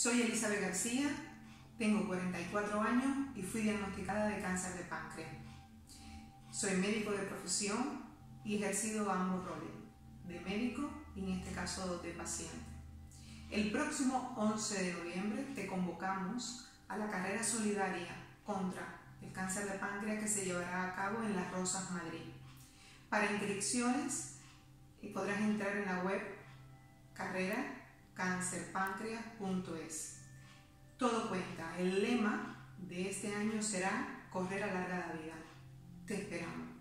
Soy Elizabeth García, tengo 44 años y fui diagnosticada de cáncer de páncreas. Soy médico de profesión y he ejercido ambos roles, de médico y en este caso de paciente. El próximo 11 de noviembre te convocamos a la carrera solidaria contra el cáncer de páncreas que se llevará a cabo en Las Rosas, Madrid. Para inscripciones podrás entrar en la web carreracancerpancreas.es. Todo cuenta. El lema de este año será correr a larga vida. Te esperamos.